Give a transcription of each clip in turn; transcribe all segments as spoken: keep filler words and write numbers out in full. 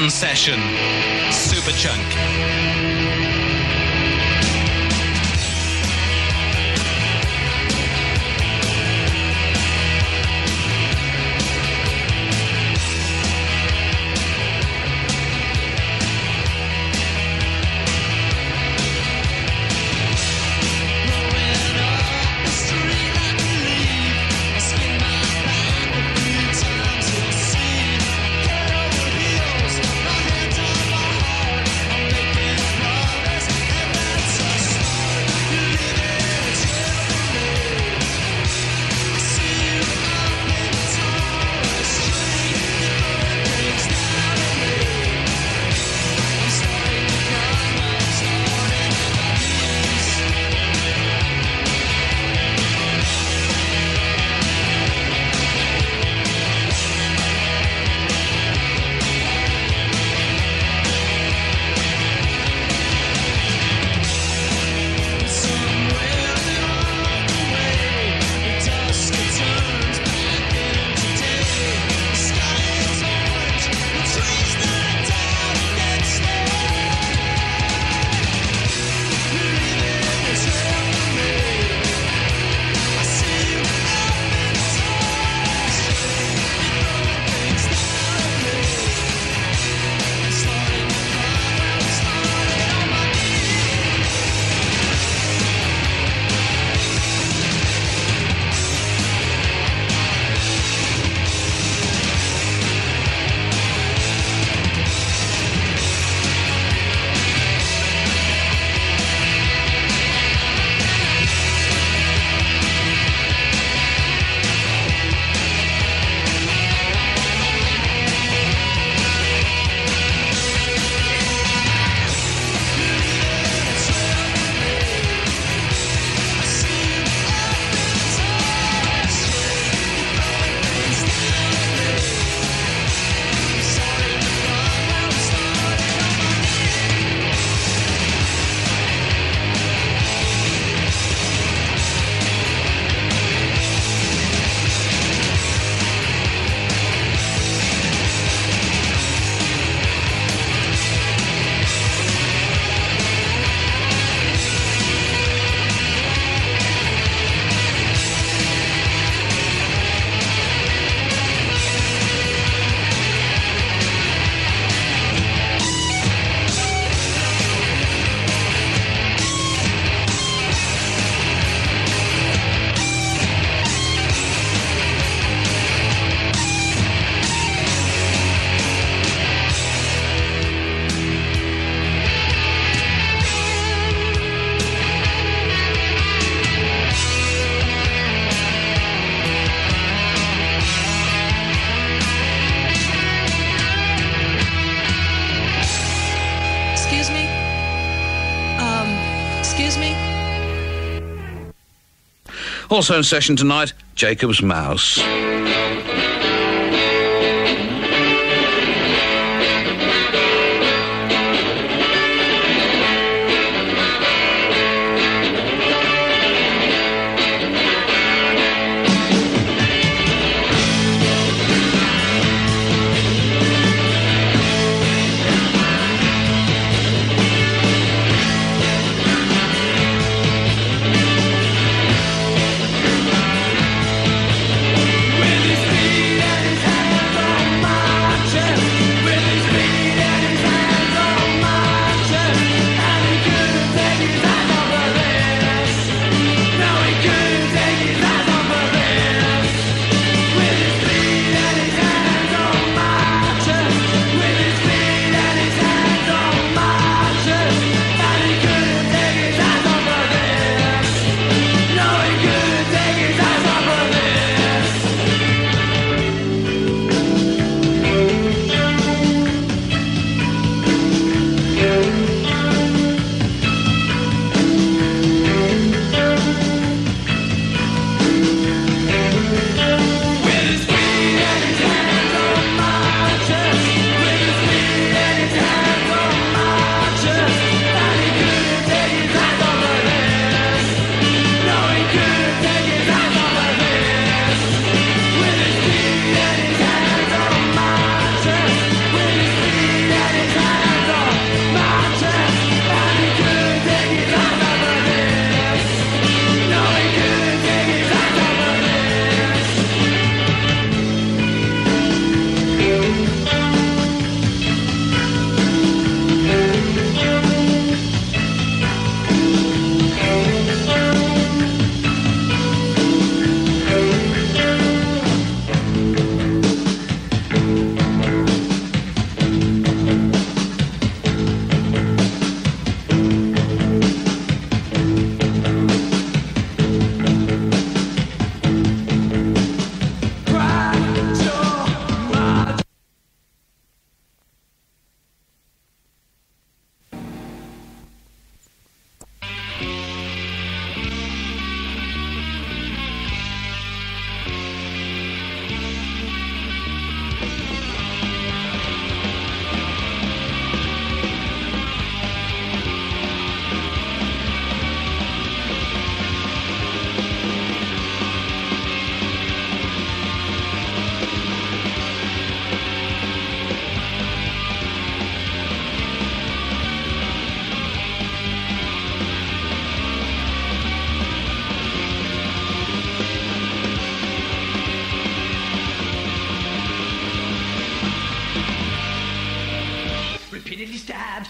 One Session, Superchunk. Also in session tonight, Jacob's Mouse. Well,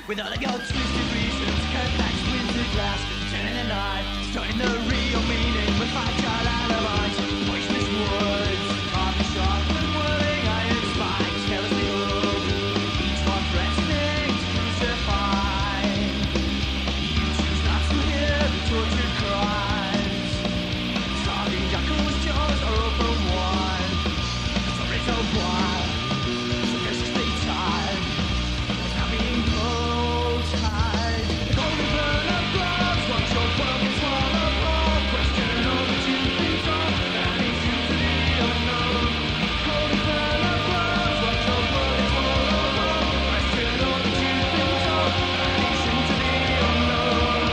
with all of your twisted reasons. Cut back, splintered glass, turning the knife, starting the real meaning with fragile alibis. Poisonous words, coffee sharp and whirling iron spikes, carelessly hurled, each one threatening to crucify. You choose not to hear the tortured cries. Starving jackals' jaws are open wide. Stories of wild, so viciously tied. It's not being pulled tight. The golden burn of gloves, watch your world can swallow whole. Questioning all that you've been told, that leads you to the unknown. Golden burn of gloves, watch your world can swallow whole. Questioning all that you've been told, that leads you to the unknown.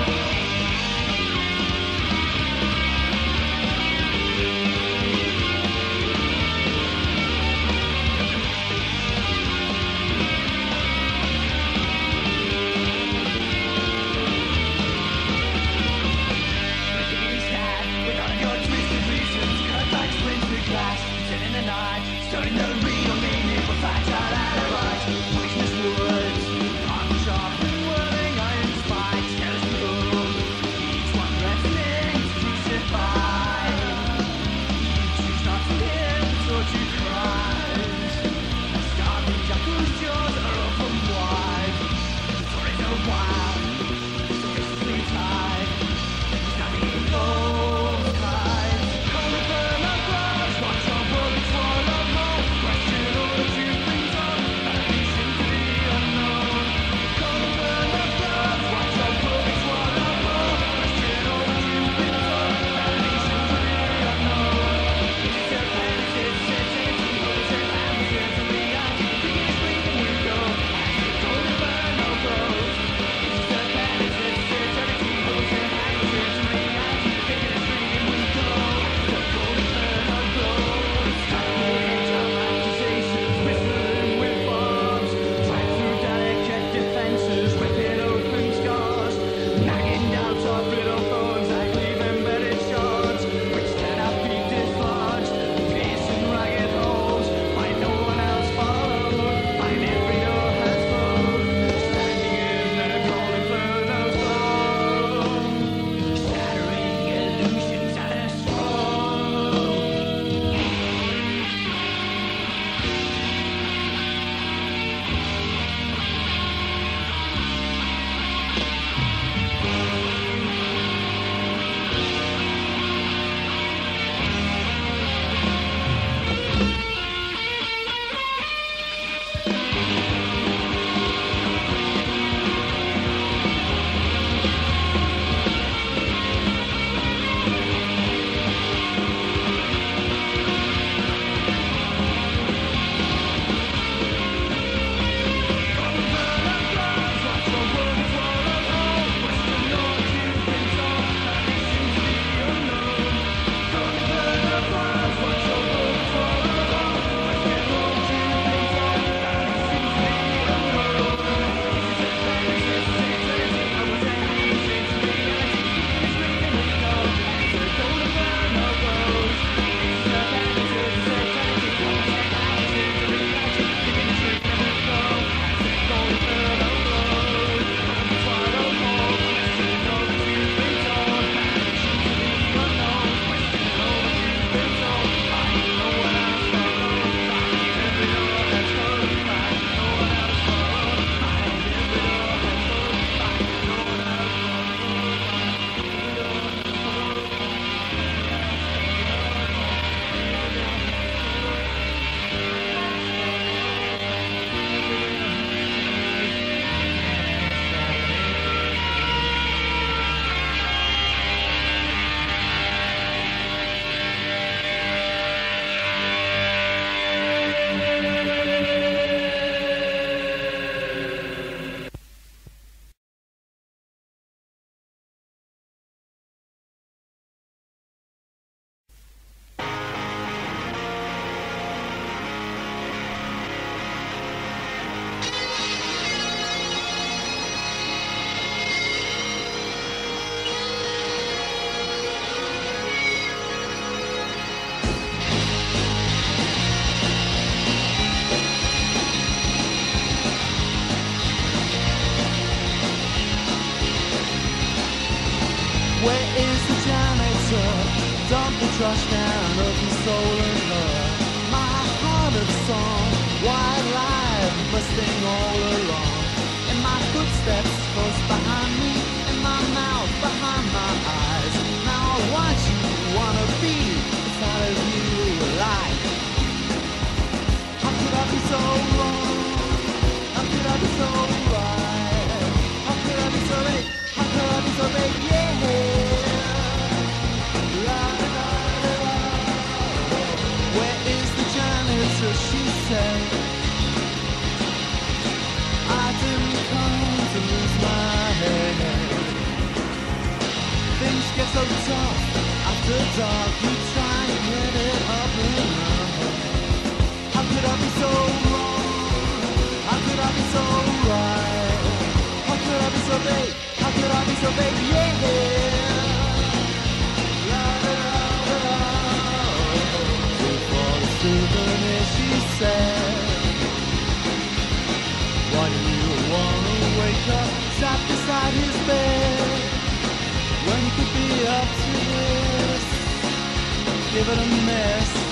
Rickety's hat, with all of your twisted reasons, cut like splintered glass, turning the night, starting the real meaning with fragile alibis. Poisonous words, coffee sharp and whirling iron spikes, carelessly hurled, each one threatening to crucify. You choose not to hear the tortured cries. Starving jackals' jaws are open wide. The stories are wild, so viciously tied. It's not being cold tied. Cold and burn of gloves, watch your world be swallowed whole. crush down of his soul and her. My heart of song, wide life must sing all along. And my footsteps close behind me, and my mouth behind my eyes. Now I want you, wanna be inside of you alive. How could I be so wrong? How could I be so right? How could I be so late? How could I be so late? Yeah. La, la, la, la. Where is the janitor? She said. I didn't come to lose my head. Things get so tough after dark. You try and get it up and running. How could I be so wrong? How could I be so right? How could I be so late? How could I be so late? Yeah. La la la la. Before the souvenir, she said. Why do you wanna wake up, sat beside his bed, when he could be up to this? Give it a miss.